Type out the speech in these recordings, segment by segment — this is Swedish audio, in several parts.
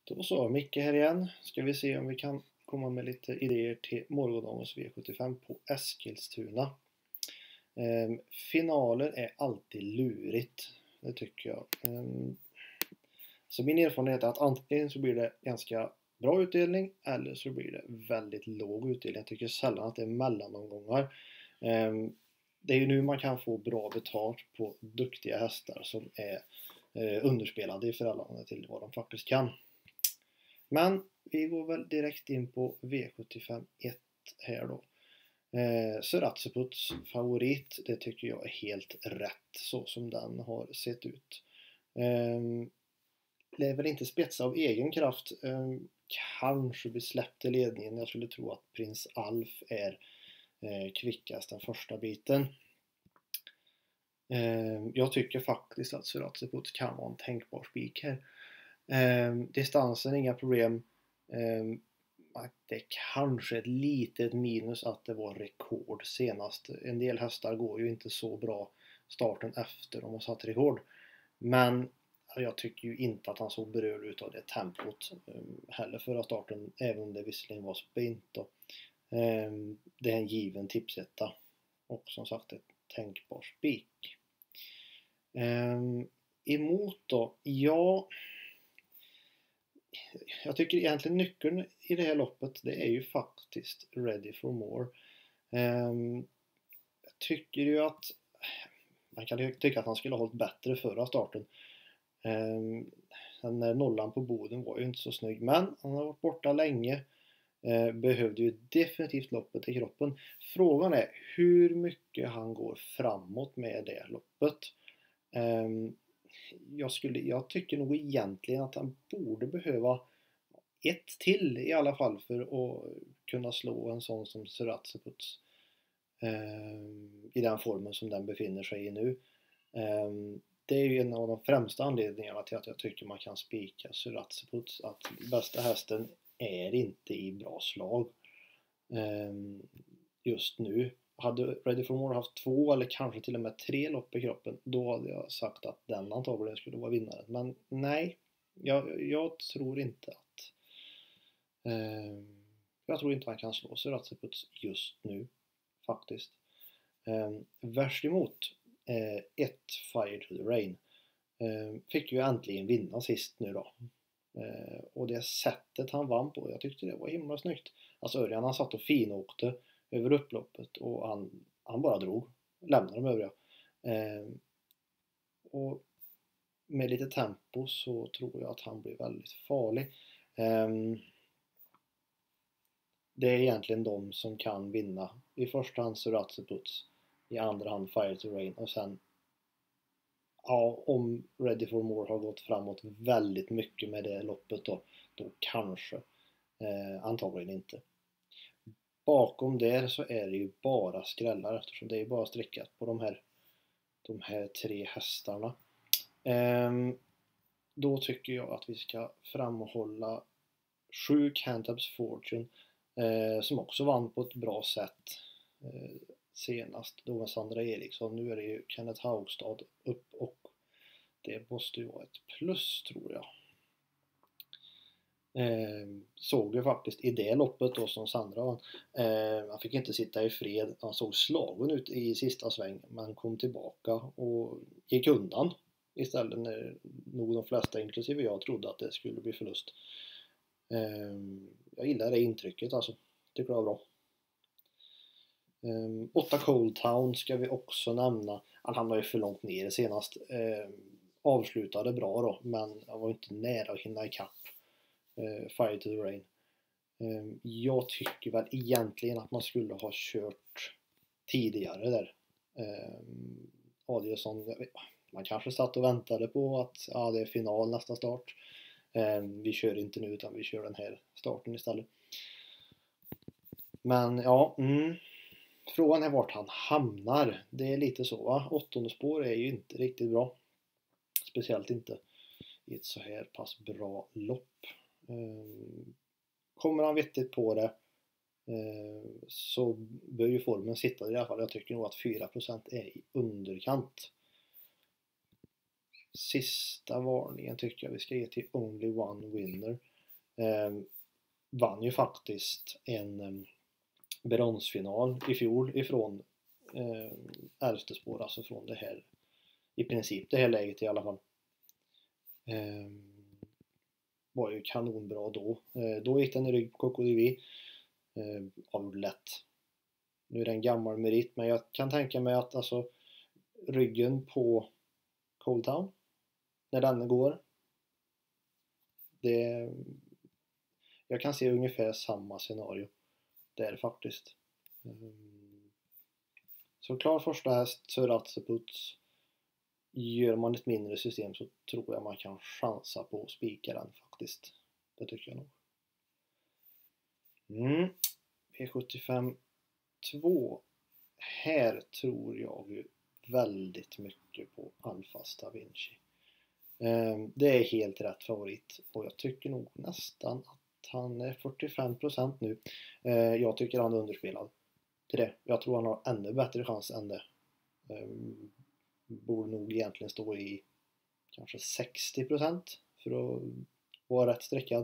Då så, Micke här igen. Ska vi se om vi kan komma med lite idéer till morgondagens V75 på Eskilstuna. Finaler är alltid lurigt, det tycker jag. Så min erfarenhet är att antingen så blir det ganska bra utdelning eller så blir det väldigt låg utdelning. Jag tycker sällan att det är mellanomgångar. Det är ju nu man kan få bra betalt på duktiga hästar som är underspelade i förhållande till vad de faktiskt kan. Men vi går väl direkt in på V75 1 här då. Suratsiputs favorit, det tycker jag är helt rätt så som den har sett ut. Lever inte spetsa av egen kraft, kanske blir släppt i ledningen. Jag skulle tro att Prins Alf är kvickast den första biten. Jag tycker faktiskt att Suratsiputs kan vara en tänkbar spik här. Distansen, inga problem. Det är kanske ett litet minus att det var rekord senast. En del hästar går ju inte så bra starten efter de har satt rekord. Men jag tycker ju inte att han såg berörd ut av det tempot heller förra starten, även om det visserligen var sprint då. Det är en given tipsetta och som sagt ett tänkbar spik. Emot då, ja, jag tycker egentligen nyckeln i det här loppet, det är ju faktiskt Ready for More. Jag tycker ju att man kan tycka att han skulle ha hållit bättre förra starten. Den där nollan på Boden var ju inte så snygg, men han har varit borta länge. Behövde ju definitivt loppet i kroppen. Frågan är hur mycket han går framåt med det loppet. Jag tycker nog egentligen att han borde behöva ett till i alla fall för att kunna slå en sån som Suratsiputs i den formen som den befinner sig i nu. Det är ju en av de främsta anledningarna till att jag tycker man kan spika Suratsiputs, att bästa hästen är inte i bra slag just nu. Hade Ready for More haft 2 eller kanske till och med 3 lopp i kroppen, då hade jag sagt att den antagligen skulle vara vinnare. Men nej, jag tror inte att han kan slå Suratsiputs just nu faktiskt. Värst emot ett Fire to the Rain fick ju äntligen vinna sist nu då. Och det sättet han vann på, jag tyckte det var himla snyggt. Alltså Örjan, han satt och finåkte över upploppet och han bara drog, lämnade de övriga. Och med lite tempo så tror jag att han blir väldigt farlig. Det är egentligen de som kan vinna. I första hand Suratsiputs, i andra hand Fire to Rain och sen om Ready for More har gått framåt väldigt mycket med det loppet då kanske, antagligen inte. Bakom där så är det ju bara skrällar eftersom det är bara strickat på de här 3 hästarna. Då tycker jag att vi ska framhålla 7 Cantabs Fortune som också vann på ett bra sätt senast då med Sandra Eriksson. Nu är det ju Kenneth Haugstad upp och det måste ju vara ett plus tror jag. Såg ju faktiskt i det loppet då som Sandra vann. Han fick inte sitta i fred. Han såg slagen ut i sista sväng men kom tillbaka och gick undan istället när nog de flesta inklusive jag trodde att det skulle bli förlust. Jag gillar det intrycket alltså. Tycker det var bra. 8 Cold Town ska vi också nämna. Han hamnade ju för långt ner senast. Avslutade bra då, men han var inte nära att hinna ikapp Fire to the Rain. Jag tycker väl egentligen att man skulle ha kört tidigare där. Adielsson, man kanske satt och väntade på att det är final nästa start. Vi kör inte nu utan vi kör den här starten istället. Men frågan är vart han hamnar. Det är lite så va. 8:e spår är ju inte riktigt bra. Speciellt inte i ett så här pass bra lopp. Kommer han vettigt på det så bör ju formen sitta i alla fall. Jag tycker nog att 4% är i underkant. Sista varningen tycker jag vi ska ge till Only One Winner. Vann ju faktiskt en bronsfinal i fjol ifrån elfte spår, alltså från det här, i princip det här läget i alla fall. Var ju kanonbra då. Då gick den i rygg på KKDV. Avgjorde lätt. Nu är det en gammal merit, men jag kan tänka mig att alltså ryggen på Cold Town, när den går, jag kan se ungefär samma scenario där faktiskt. Så klar första häst, Söratseputs. Gör man ett mindre system så tror jag man kan chansa på att spika den faktiskt. Det tycker jag nog. V75 2. Här tror jag ju väldigt mycket på Alphas Da Vinci. Det är helt rätt favorit och jag tycker nog nästan att han är 45% nu. Jag tycker han är underspelad till det. Jag tror han har ännu bättre chans än det. Borde nog egentligen stå i kanske 60% för att vara rätt sträckad.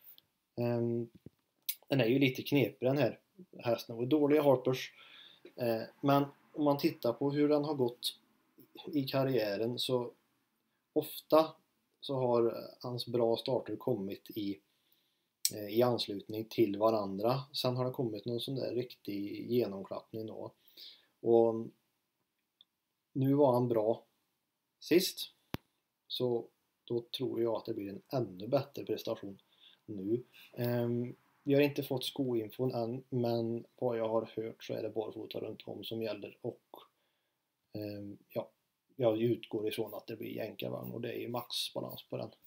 Den är ju lite knepig den här hästen och dåliga Harpers. Men om man tittar på hur den har gått i karriären så ofta så har hans bra starter kommit i anslutning till varandra. Sen har det kommit någon sån där riktig genomklappning då. Och nu var han bra sist. Så då tror jag att det blir en ännu bättre prestation nu. Vi har inte fått skoinfon än, men vad jag har hört så är det barfota runt om som gäller och ja, jag utgår ifrån att det blir jänkarvagn och det är ju maxbalans på den.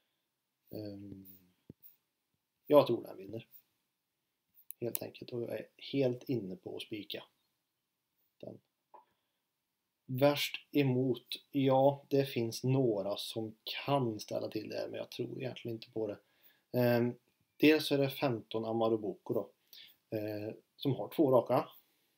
Jag tror den vinner. Helt enkelt, och jag är helt inne på att spika den. Värst emot, ja, det finns några som kan ställa till det, men jag tror egentligen inte på det. Dels är det 15 Amaroboko då, som har 2 raka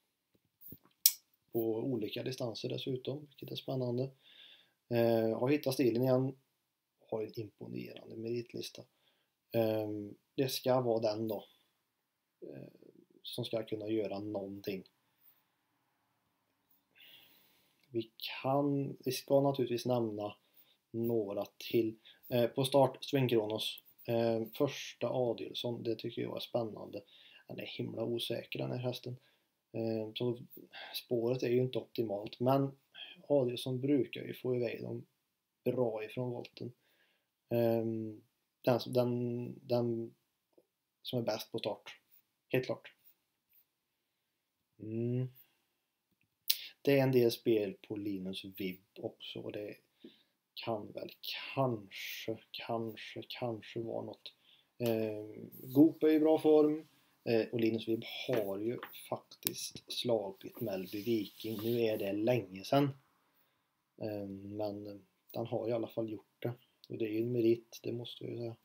på olika distanser dessutom, vilket är spännande. Har hittat stilen igen, har en imponerande meritlista. Det ska vara den då som ska kunna göra någonting. Vi ska naturligtvis nämna några till. På start Swing Kronos. Första Adilson, det tycker jag är spännande. Den är himla osäker den här hästen. Så spåret är ju inte optimalt, men Adilson brukar ju få iväg dem bra ifrån volten. Den som är bäst på start, helt klart. Det är en del spel på Linus Vibb också och det kan väl kanske vara något. Goop är i bra form och Linus Vibb har ju faktiskt slagit Melby Viking. Nu är det länge sedan, men den har i alla fall gjort det och det är ju en merit, det måste jag säga.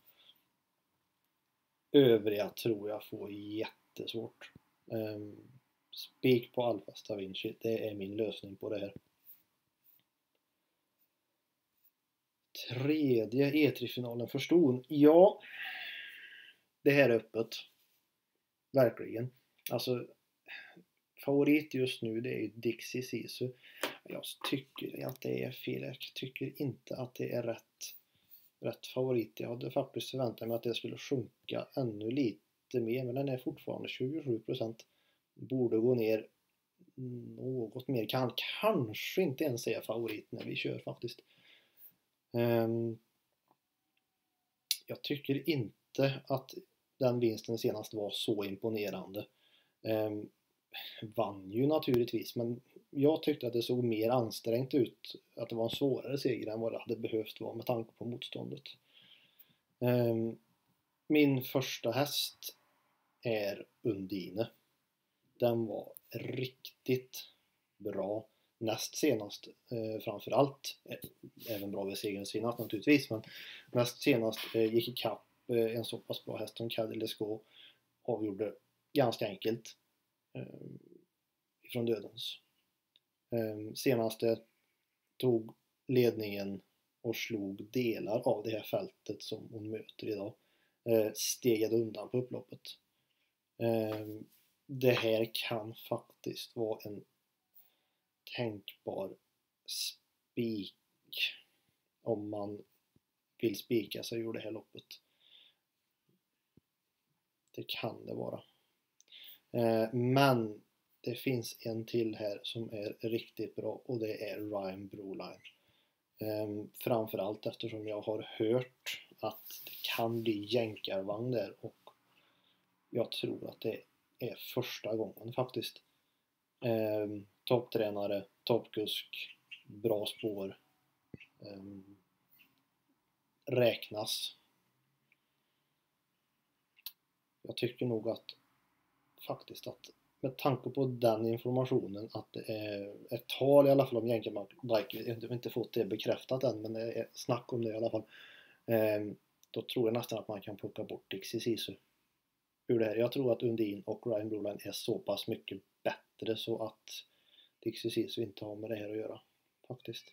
Övriga tror jag får jättesvårt. Spik på Alphas Da Vinci, det är min lösning på det här. Tredje E3-finalen för ston. Ja, det här är öppet. Verkligen. Alltså, favorit just nu det är ju Dixie Sisu. Jag tycker att det är fel. Jag tycker inte att det är rätt favorit. Jag hade faktiskt förväntat mig att det skulle sjunka ännu lite mer, men den är fortfarande 27%. Borde gå ner något mer. Kanske inte ens är favorit när vi kör faktiskt. Jag tycker inte att den vinsten senast var så imponerande. Vann ju naturligtvis, men jag tyckte att det såg mer ansträngt ut, att det var en svårare seger än vad det hade behövt vara med tanke på motståndet. Min första häst är Undine. Den var riktigt bra näst senast, framförallt även bra vid segern senast naturligtvis, men näst senast gick ikapp en så pass bra häst som Cadillac avgjorde ganska enkelt ifrån dödens. Senaste tog ledningen och slog delar av det här fältet som hon möter idag. stegade undan på upploppet. Det här kan faktiskt vara en tänkbar spik om man vill spika sig ur det här loppet. Det kan det vara. Men det finns en till här som är riktigt bra och det är Ryan Broline. Framförallt eftersom jag har hört att det kan bli jänkarvagn där och jag tror att det är första gången faktiskt. Topptränare, toppkusk, bra spår, räknas. Jag tycker nog att faktiskt att med tanke på den informationen att det är ett tal i alla fall om jänkarvagn, jag har inte fått det bekräftat än men det är snack om det i alla fall. Då tror jag nästan att man kan plocka bort Dixie Sisu ur det här. Jag tror att Undin och Ryan Broline är så pass mycket bättre så att Dixie Sisu inte har med det här att göra faktiskt.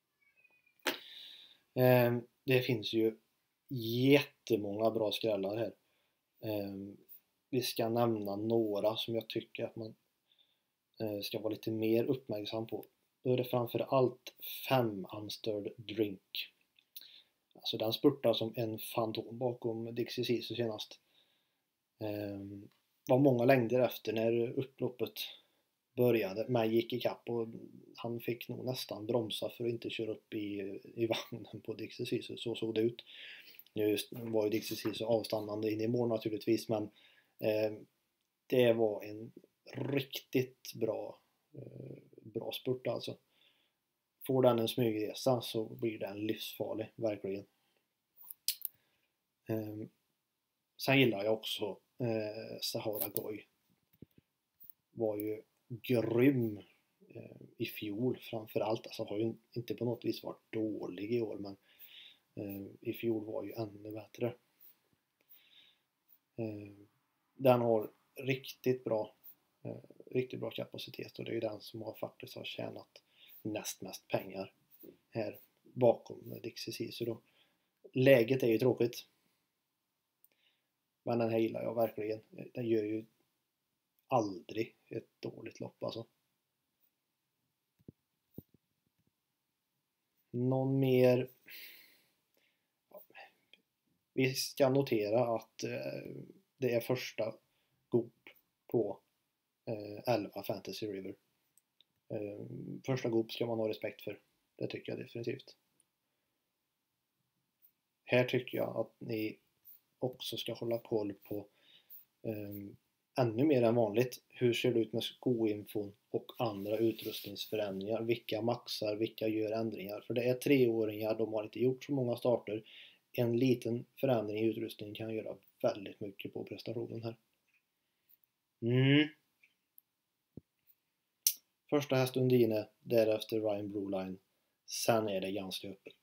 Det finns ju jättemånga bra skrällar här. Vi ska nämna några som jag tycker att man ska vara lite mer uppmärksam på. Då är det framförallt 5 Unstirred Drink. Alltså den spurtar som en fantom bakom Dixie Sisu senast. Var många längder efter när upploppet började. Men gick i kapp och han fick nog nästan bromsa för att inte köra upp i vagnen på Dixie Sisu. Så såg det ut. Nu var ju Dixie Sisu avstannande in i mål naturligtvis men det var en riktigt bra spurt alltså. Får den en smygresa så blir den livsfarlig, verkligen. Sen gillar jag också Sahara Goy. Var ju grym i fjol framförallt. Alltså har ju inte på något vis varit dålig i år men i fjol var ju ännu bättre. Den har riktigt bra kapacitet och det är ju den som faktiskt har tjänat näst mest pengar här bakom Dixie Sisu då. Läget är ju tråkigt. Men den här gillar jag verkligen. Den gör ju aldrig ett dåligt lopp alltså. Någon mer? Vi ska notera att det är första gop på 11 Fantasy River. Första gop ska man ha respekt för. Det tycker jag definitivt. Här tycker jag att ni också ska hålla koll på ännu mer än vanligt. Hur ser det ut med skoinfon och andra utrustningsförändringar? Vilka maxar, vilka gör ändringar? För det är 3-åringar, de har inte gjort så många starter. En liten förändring i utrustningen kan göra väldigt mycket på prestationen här. Första häst Undine, därefter Ryan Broline. Sen är det ganska öppet.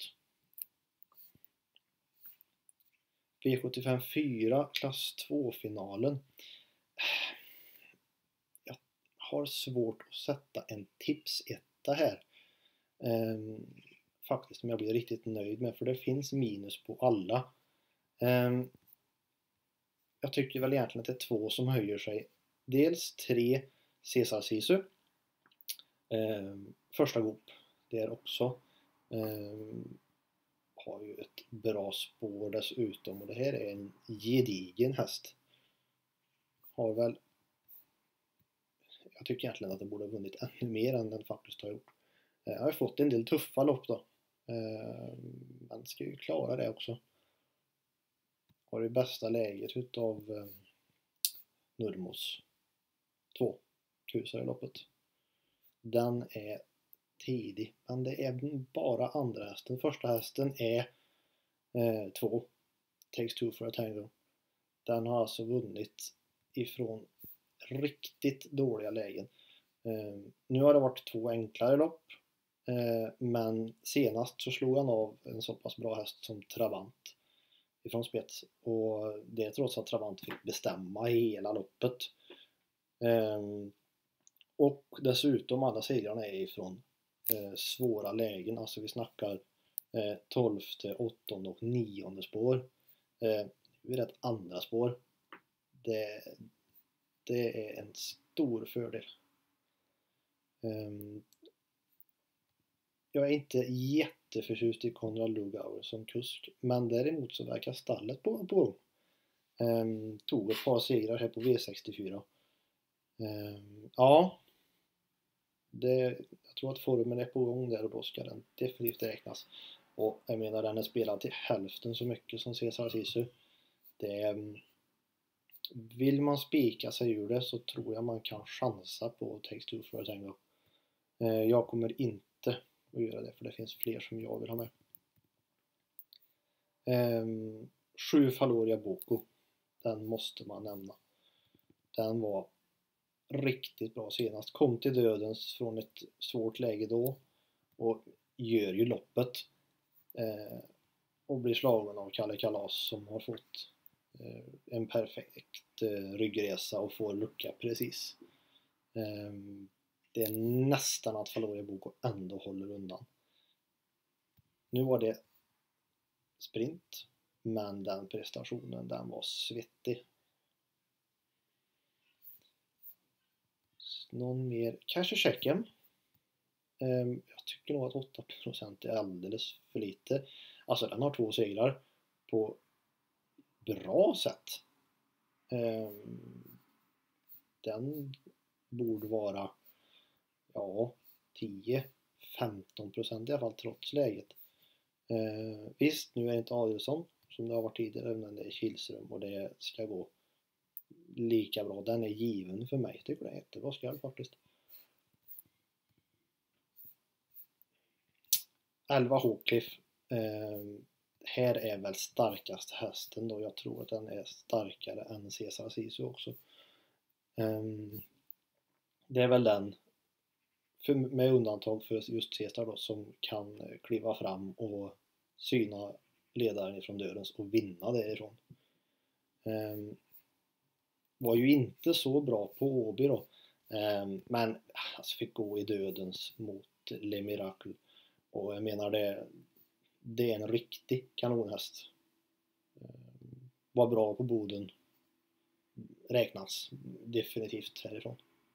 V75 4 klass 2-finalen. Jag har svårt att sätta en tipsetta här. Faktiskt som jag blir riktigt nöjd med för det finns minus på alla. Jag tycker väl egentligen att det är 2 som höjer sig. Dels 3 Cesar Sisu. Första gop där också. Har ju ett bra spår dessutom och det här är en gedigen häst. Har väl, jag tycker egentligen att den borde ha vunnit ännu mer än den faktiskt har gjort. Jag har fått en del tuffa lopp då. Man ska ju klara det också. Har det bästa läget utav Nurmos 2 kusar i loppet. Den är tidig, men det är bara andra hästen. Första hästen är 2 Takes Two for a Tango. Den har alltså vunnit ifrån riktigt dåliga lägen. Nu har det varit 2 enklare lopp, men senast så slog han av en så pass bra häst som Travant ifrån spets och det är trots att Travant fick bestämma hela loppet. Och dessutom alla segrarna är ifrån svåra lägen, alltså vi snackar 12, 8 och 9 spår. ur ett andra spår. Det är en stor fördel. Jag är inte jätteförtjust i Konrad Lugauer som kusk, men däremot så verkar stallet på gång. Tog ett par segrar här på V64. Ja, jag tror att formen är på gång där och då ska den definitivt räknas. Och jag menar, den är spelad till hälften så mycket som Cesar Sisu. Vill man spika sig ur det så tror jag man kan chansa på Takes Two for a Tango. Jag kommer inte att göra det, för det finns fler som jag vill ha med. 7 Faloria Boko, den måste man nämna. Den var riktigt bra senast. Kom till dödens från ett svårt läge då och gör ju loppet. Och blir slagen av Kalle Kalas som har fått en perfekt ryggresa och får lucka precis. Det är nästan att Faloria Boko ändå håller undan. Nu var det sprint, men den prestationen, den var svettig. Någon mer? Kanske checken. Jag tycker nog att 8% är alldeles för lite. Alltså den har 2 segrar på bra sätt. Den borde vara 10-15% i alla fall trots läget. Visst, nu är det inte Adelsson som det har varit tidigare, men det är Kihlström och det ska gå lika bra. Den är given för mig. Tycker det är jättebra skall faktiskt. 11 Håkliff. Här är väl starkaste hästen då. Jag tror att den är starkare än Cesar Sisu också. Det är väl den, med undantag för just Cesar då, som kan kliva fram och syna ledaren ifrån dödens och vinna därifrån. Var ju inte så bra på Åby då. Men alltså fick gå i dödens mot Le Miracle. Och jag menar det är en riktig kanonhäst. Var bra på Boden. Räknas definitivt härifrån.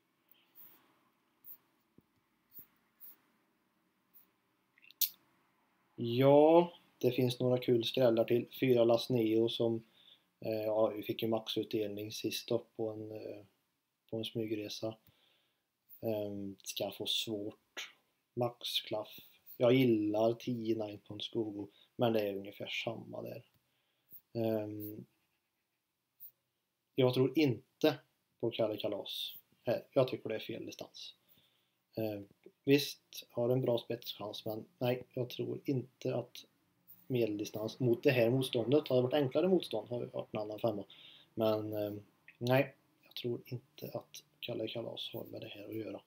Ja, det finns några kul skrällar till. 4 Las Neo som vi fick ju maxutdelning sist då på en smygresa. Ska få svårt. Maxklaff. Jag gillar 10 Nine Points Gogo, men det är ungefär samma där. Jag tror inte på Kalle Kalas här. Jag tycker det är fel distans. Visst, har en bra spetschans, men nej, jag tror inte att medeldistans mot det här motståndet hade varit enklare motstånd, har varit en annan femma. Men nej, jag tror inte att Kalle Kalas har med det här att göra.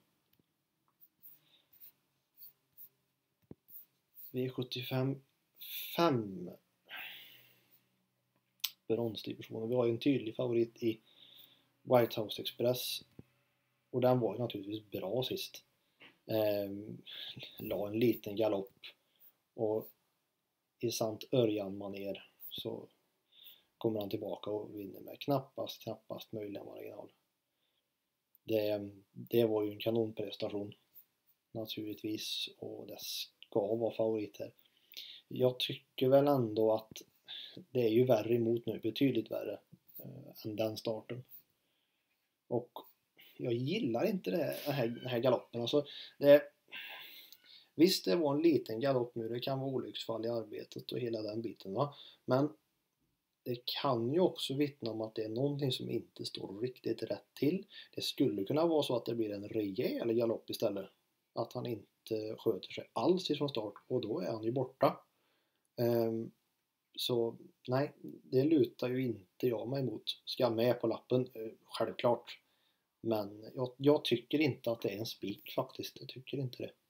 V75 5 bronsdivisionen. Vi har ju en tydlig favorit i White House Express och den var ju naturligtvis bra sist. La en liten galopp och i sant Örjan-manér så kommer han tillbaka och vinner med knappast möjliga marginal. Det var ju en kanonprestation naturligtvis, och det ska vara favoriter. Jag tycker väl ändå att det är ju värre emot nu, betydligt värre än den starten. Och jag gillar inte den här galoppen. Alltså visst, det var en liten galopp nu, det kan vara olycksfall i arbetet och hela den biten, va? Men det kan ju också vittna om att det är någonting som inte står riktigt rätt till. Det skulle kunna vara så att det blir en rejäl galopp istället. Att han inte sköter sig alls ifrån start, och då är han ju borta. Så nej, det lutar ju inte jag mig emot. Ska jag med på lappen? Självklart. Men jag tycker inte att det är en spik faktiskt. Jag tycker inte det.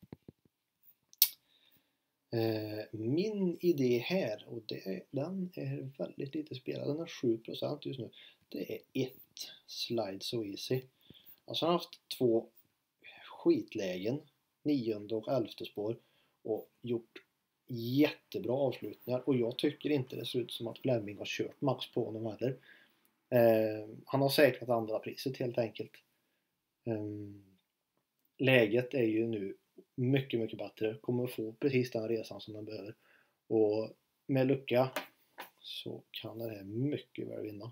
Min idé här, och den är väldigt lite spelad. Den har 7% just nu. Det är 1 Slide So Easy. Alltså han har haft 2 skitlägen, 9:e och 11:e spår, och gjort jättebra avslutningar och jag tycker inte det ser ut som att Fleming har kört max på honom heller. Han har säkrat andra priset helt enkelt. Läget är ju nu mycket, mycket bättre. Kommer att få precis den resan som den behöver. Och med lucka så kan det här mycket väl vinna.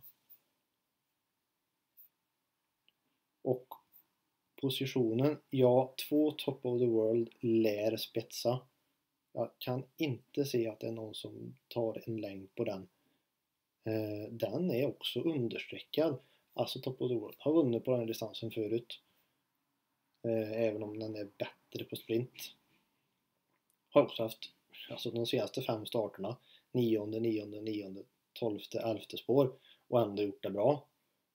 Och positionen, ja, 2 Top of the World lär spetsa. Jag kan inte se att det är någon som tar en längd på den. Den är också understreckad. Alltså Top of the World har vunnit på den här distansen förut. Även om den är bättre på sprint. Har också haft, alltså de senaste 5 starterna, 9:e, 9:e, 9:e, 12:e, 11:e spår och ändå gjort det bra.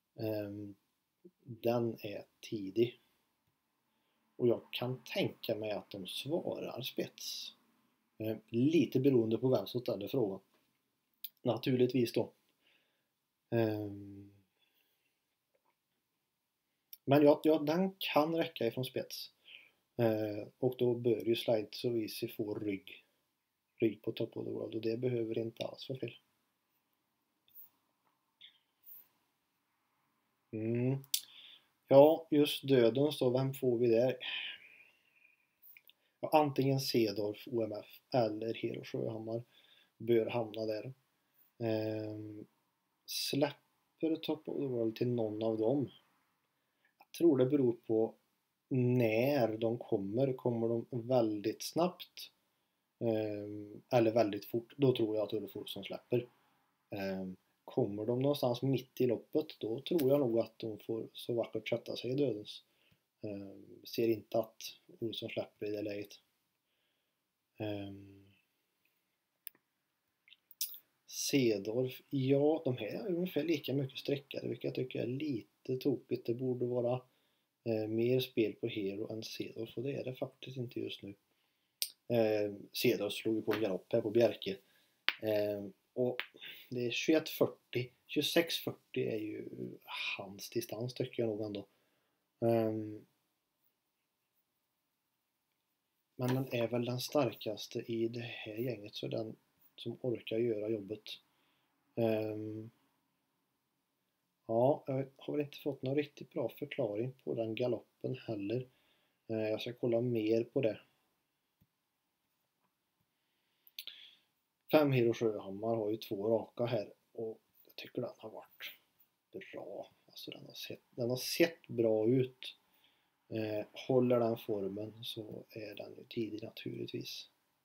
Den är tidig. Och jag kan tänka mig att de svarar spets. Lite beroende på vem som ställer frågan. Naturligtvis då. Men ja, den kan räcka ifrån spets. Och då bör ju Slide So Easy få rygg på Top of the World. Och det behöver inte alls vara fel. Ja, just dödens då. Vem får vi där? Ja, antingen Cedorf, OMF eller Hero Sjöhammar bör hamna där. Släpper Top of the World till någon av dem? Jag tror det beror på när de kommer. Kommer de väldigt snabbt eller väldigt fort, då tror jag att Ulf Olsson släpper. Kommer de någonstans mitt i loppet, då tror jag nog att de får så vackert sätta sig i dödens. Ser inte att Olsson släpper i det läget. Cedorf, ja, de här är ungefär lika mycket sträckade, vilket jag tycker är lite tokigt. Det borde vara mer spel på Hero än Cedorf, och det är det faktiskt inte just nu. Cedorf slog ju på en galopp här på Bjerke. Och det är 21:40, 26:40 är ju hans distans tycker jag nog ändå. Men den är väl den starkaste i det här gänget, så den som orkar göra jobbet. Ja, jag har inte fått någon riktigt bra förklaring på den galoppen heller. Jag ska kolla mer på det. 5 Hero Sjöhammar har ju 2 raka här och jag tycker den har varit bra. Alltså den har sett bra ut. Håller den formen så är den ju tidig naturligtvis.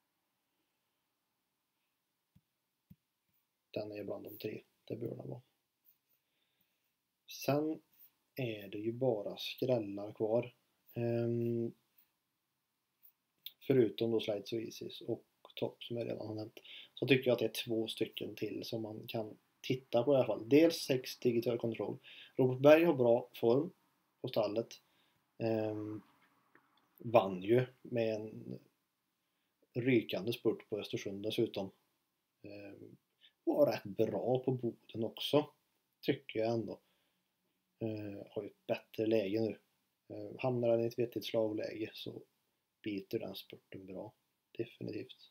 Den är bland de 3, det bör den vara. Sen är det ju bara skrällar kvar. Förutom då Slide So Easy och Top som jag redan har nämnt. Så tycker jag att det är 2 stycken till som man kan titta på i alla fall. Dels 6 Digital Control. Robert Berg har bra form på stallet. Vann ju med en rykande spurt på Östersund dessutom. Var rätt bra på Boden också, tycker jag ändå. Har ju ett bättre läge nu. Hamnar den i ett vettigt slagläge så biter den spurten bra. Definitivt.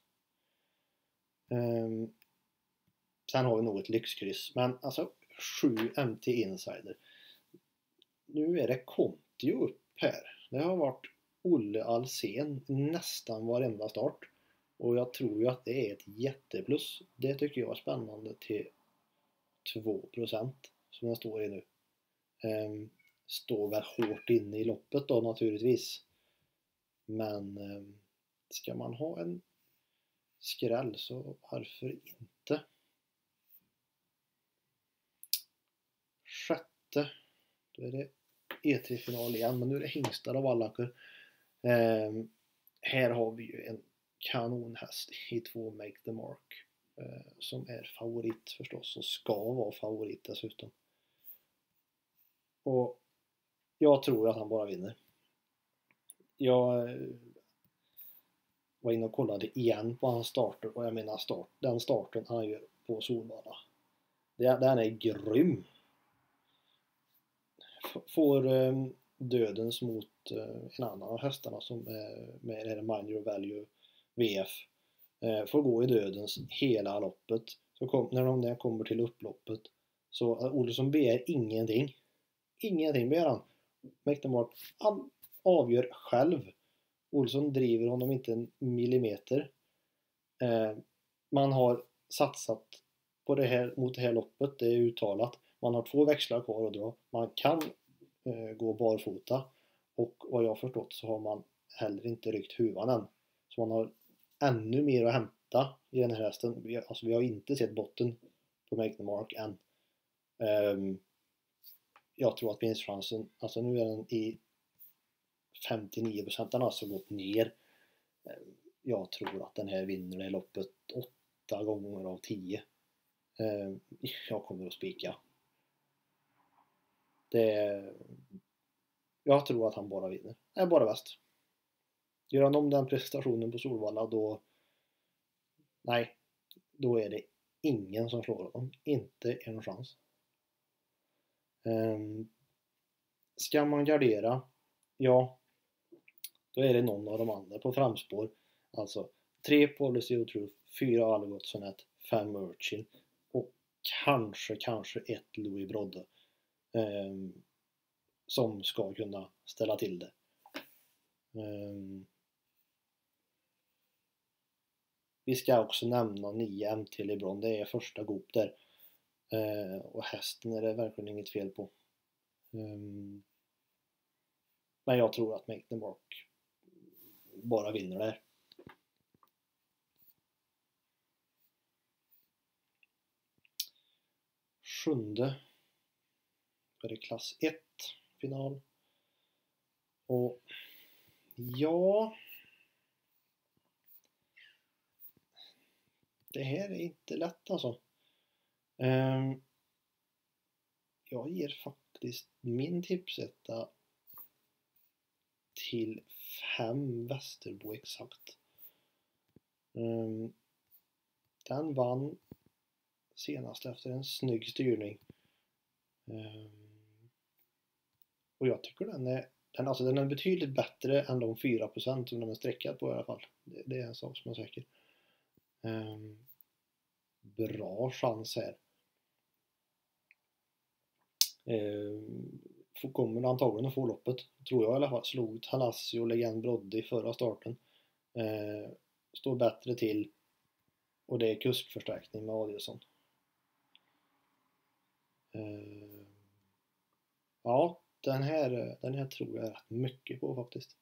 Sen har vi nog ett lyxkryss. Men alltså 7 MT Insider. Nu är det Conti upp här. Det har varit Olle Alsen nästan varenda start. Och jag tror ju att det är ett jätteplus. Det tycker jag är spännande till 2% som den står i nu. Står väl hårt inne i loppet då naturligtvis. Men ska man ha en skräll så varför inte? 6:e, då är det E3-final igen, men nu är det Hingstar av Allacker. Här har vi ju en kanonhäst i 2 Make the Mark som är favorit förstås och ska vara favorit dessutom. Och jag tror att han bara vinner. Jag var inne och kollade igen på hans starter och jag menar den starten han gör på Solvalla. Den är grym. Får dödens mot en annan av hästarna som är med det här Mind Your Value VF. får gå i dödens hela loppet. Så när de kommer till upploppet så Olsson begär ingenting. Ingenting begär han. McNamara, han avgör själv. Olsson driver honom inte en millimeter. Man har satsat på det här, mot det här loppet, det är uttalat. Man har 2 växlar kvar att dra. Man kan gå barfota. Och vad jag har förstått så har man heller inte ryckt huvan än. Så man har ännu mer att hämta i den här hästen. Vi har inte sett botten på McNamara än. Jag tror att vinstchansen, alltså nu är den i 59%, den har alltså gått ner. Jag tror att den här vinner det loppet 8 gånger av 10. Jag kommer att spika. Jag tror att han bara vinner. Är bara bäst. Gör han om den prestationen på Solvalla då... Nej. Då är det ingen som slår honom. Inte en chans. Ska man gardera? Ja. Då är det någon av de andra på framspår. Alltså 3 Policy of Truth, 4 Algotssonet, 5 Urchin och kanske 1 Louis Brodde. Som ska kunna ställa till det. Vi ska också nämna 9 MT LeBron. Det är första gop där. Och hästen är det verkligen inget fel på. Men jag tror att McNamara bara vinner där. Sjunde är det klass 1 final. Och ja, det här är inte lätt alltså. Jag ger faktiskt min tipsetta till 5 Västerbo exakt. Den vann senast efter en snygg styrning. Och jag tycker den är betydligt bättre än de 4% som den är sträckad på i alla fall. Det är en sak som är säker. Bra chans här. Kommer antagligen att få loppet, tror jag i alla fall. Slog Talassi och Legend Brodde i förra starten. Står bättre till. Och det är kuskförstärkning med Adielsson. Ja, den här tror jag rätt mycket på faktiskt.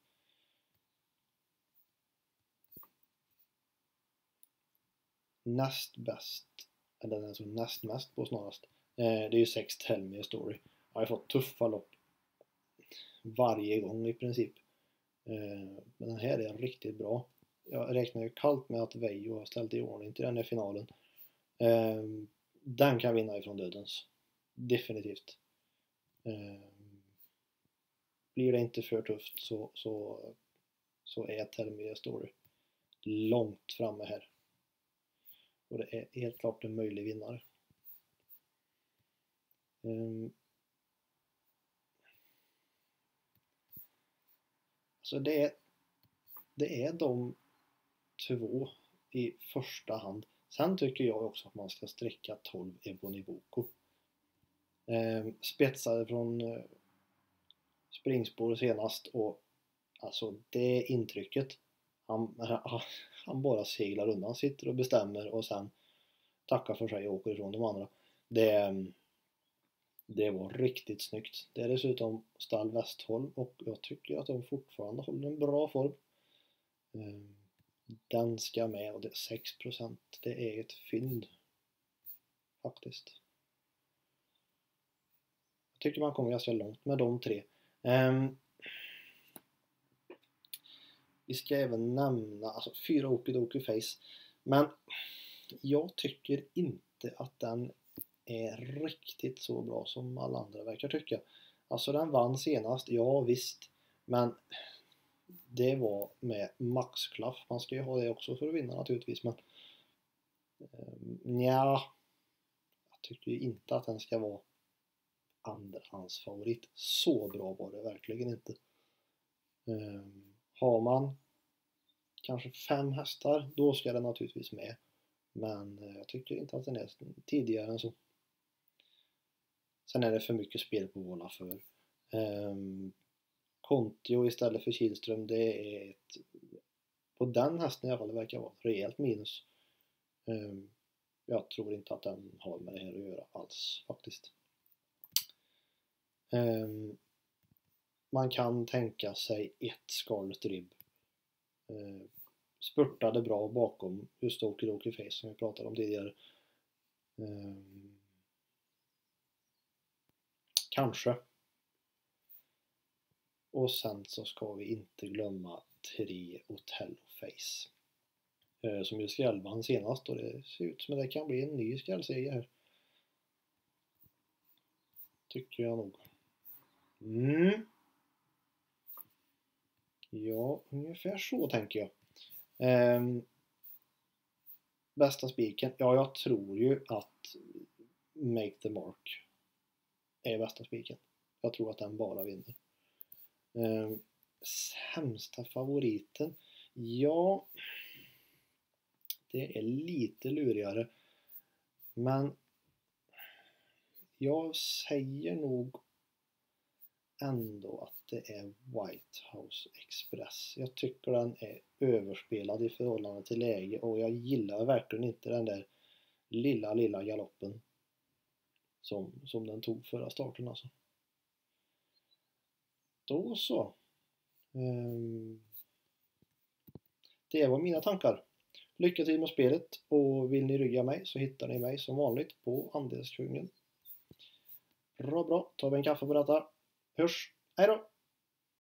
Näst bäst, eller den som näst mest på snarast. Det är ju 6 Tell Me A Story. Jag har fått tuffa lopp varje gång i princip. Men den här är riktigt bra. Jag räknar ju kallt med att Veijo har ställt i ordning till den här finalen. Den kan vinna ifrån dödens. Definitivt. Blir det inte för tufft så är Tell Me A Story långt framme här. Och det är helt klart en möjlig vinnare. Så det är de 2 i första hand. Sen tycker jag också att man ska sträcka 12 Ebony Boko. Spetsade från springspår senast och alltså det intrycket. Han bara seglar undan, sitter och bestämmer och sen tackar för sig och åker ifrån de andra. Det var riktigt snyggt. Det är dessutom stall Westholm och jag tycker att de fortfarande håller en bra form. Den ska med och det är 6%. Det är ett fynd faktiskt. Jag tycker man kommer ganska långt med de 3. Vi ska även nämna 4 Okidoki Face. Men jag tycker inte att den är riktigt så bra som alla andra verkar tycka. Alltså den vann senast, ja visst. Men det var med maxklaff. Man ska ju ha det också för att vinna naturligtvis. Men jag tycker inte att den ska vara andrahandsfavorit. Så bra var det verkligen inte. Har man kanske 5 hästar, då ska den naturligtvis med. Men jag tycker inte att den är tidigare än så. Sen är det för mycket spel på Våla för. Kontio istället för Kihlström, det är på den hästen i alla fall, det verkar vara ett rejält minus. Jag tror inte att den har med det här att göra alls faktiskt. Man kan tänka sig ett Scarlet Rib. Spurtade bra bakom just Okidoki Face som vi pratade om tidigare. Kanske. Och sen så ska vi inte glömma 3 Otello Face. Som ju skrällvann senast och det ser ut som att det kan bli en ny skrällseger här. Tycker jag nog. Ja, ungefär så tänker jag. Bästa spiken. Ja, jag tror ju att Make the Mark är bästa spiken. Jag tror att den bara vinner. Sämsta favoriten. Ja, det är lite lurigare. Men jag säger nog ändå att det är White House Express. Jag tycker den är överspelad i förhållande till läge och jag gillar verkligen inte den där lilla galoppen som den tog förra starten alltså. Då så. Det var mina tankar. Lycka till med spelet och vill ni rygga mig så hittar ni mig som vanligt på Andelskungen. Bra, tar vi en kaffe på detta. Hörs, hej då!